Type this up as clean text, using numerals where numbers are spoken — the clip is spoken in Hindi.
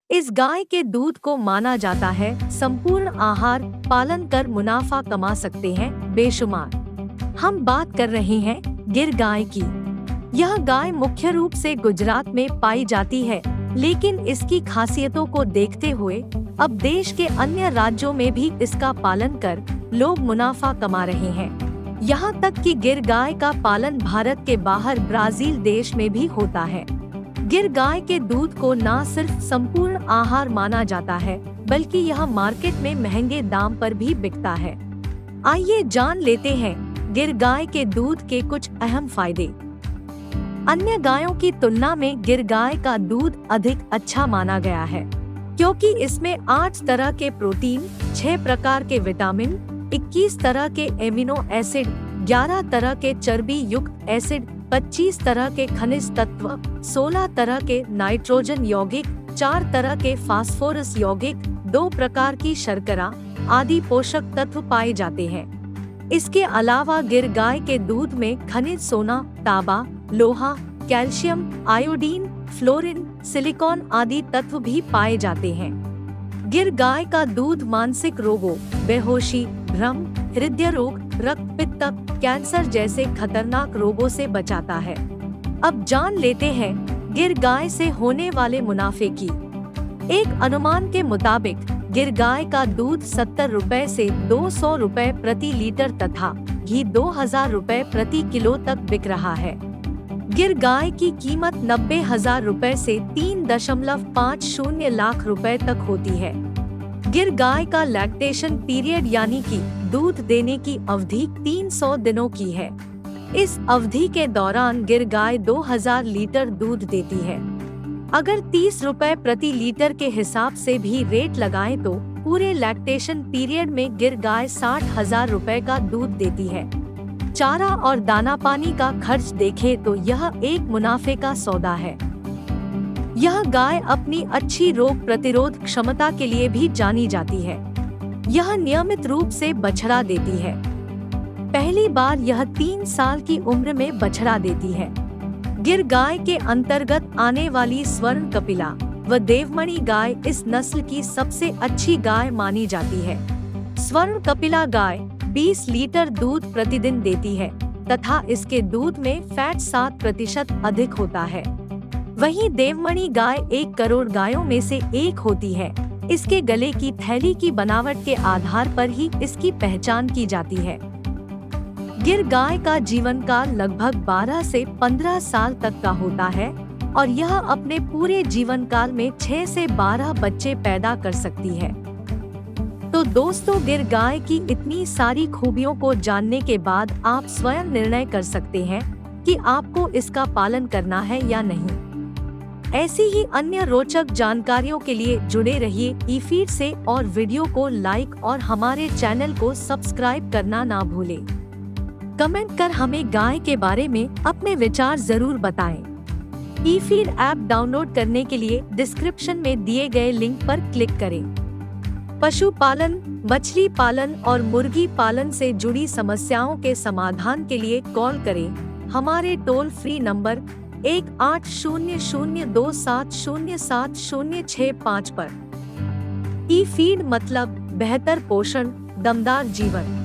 इस गाय के दूध को माना जाता है संपूर्ण आहार, पालन कर मुनाफा कमा सकते हैं बेशुमार। हम बात कर रहे हैं गिर गाय की। यह गाय मुख्य रूप से गुजरात में पाई जाती है, लेकिन इसकी खासियतों को देखते हुए अब देश के अन्य राज्यों में भी इसका पालन कर लोग मुनाफा कमा रहे हैं। यहाँ तक कि गिर गाय का पालन भारत के बाहर ब्राजील देश में भी होता है। गिर गाय के दूध को न सिर्फ संपूर्ण आहार माना जाता है, बल्कि यह मार्केट में महंगे दाम पर भी बिकता है। आइए जान लेते हैं गिर गाय के दूध के कुछ अहम फायदे। अन्य गायों की तुलना में गिर गाय का दूध अधिक अच्छा माना गया है, क्योंकि इसमें 8 तरह के प्रोटीन, 6 प्रकार के विटामिन, 21 तरह के एमिनो एसिड, 11 तरह के चर्बी युक्त एसिड, 25 तरह के खनिज तत्व, 16 तरह के नाइट्रोजन यौगिक, 4 तरह के फास्फोरस यौगिक, 2 प्रकार की शर्करा आदि पोषक तत्व पाए जाते हैं। इसके अलावा गिर गाय के दूध में खनिज सोना, तांबा, लोहा, कैल्शियम, आयोडीन, फ्लोरीन, सिलिकॉन आदि तत्व भी पाए जाते हैं। गिर गाय का दूध मानसिक रोगों, बेहोशी, भ्रम, हृदय रोग, रक्तपित्त, कैंसर जैसे खतरनाक रोगों से बचाता है। अब जान लेते हैं गिर गाय से होने वाले मुनाफे की। एक अनुमान के मुताबिक गिर गाय का दूध 70 रुपए से 200 रुपए प्रति लीटर तथा घी 2000 रुपए प्रति किलो तक बिक रहा है। गिर गाय की कीमत 90,000 रुपए से 3.50 लाख रुपए तक होती है। गिर गाय का लैक्टेशन पीरियड यानी कि दूध देने की अवधि 300 दिनों की है। इस अवधि के दौरान गिर गाय 2000 लीटर दूध देती है। अगर 30 रुपए प्रति लीटर के हिसाब से भी रेट लगाएं तो पूरे लैक्टेशन पीरियड में गिर गाय 60,000 रुपए का दूध देती है। चारा और दाना पानी का खर्च देखें तो यह एक मुनाफे का सौदा है। यह गाय अपनी अच्छी रोग प्रतिरोध क्षमता के लिए भी जानी जाती है। यह नियमित रूप से बछड़ा देती है। पहली बार यह 3 साल की उम्र में बछड़ा देती है। गिर गाय के अंतर्गत आने वाली स्वर्ण कपिला व देवमणि गाय इस नस्ल की सबसे अच्छी गाय मानी जाती है। स्वर्ण कपिला गाय 20 लीटर दूध प्रतिदिन देती है तथा इसके दूध में फैट 7% अधिक होता है। वहीं देवमणि गाय 1 करोड़ गायों में से एक होती है। इसके गले की थैली की बनावट के आधार पर ही इसकी पहचान की जाती है। गिर गाय का जीवन काल लगभग 12 से 15 साल तक का होता है और यह अपने पूरे जीवन काल में 6 से 12 बच्चे पैदा कर सकती है। तो दोस्तों, गिर गाय की इतनी सारी खूबियों को जानने के बाद आप स्वयं निर्णय कर सकते हैं कि आपको इसका पालन करना है या नहीं। ऐसी ही अन्य रोचक जानकारियों के लिए जुड़े रहिए ई-फीड से और वीडियो को लाइक और हमारे चैनल को सब्सक्राइब करना ना भूलें। कमेंट कर हमें गाय के बारे में अपने विचार जरूर बताएं। ई-फीड ऐप डाउनलोड करने के लिए डिस्क्रिप्शन में दिए गए लिंक पर क्लिक करें। पशुपालन, मछली पालन और मुर्गी पालन से जुड़ी समस्याओं के समाधान के लिए कॉल करें हमारे टोल फ्री नंबर 180027070765 पर। ई-फीड मतलब बेहतर पोषण, दमदार जीवन।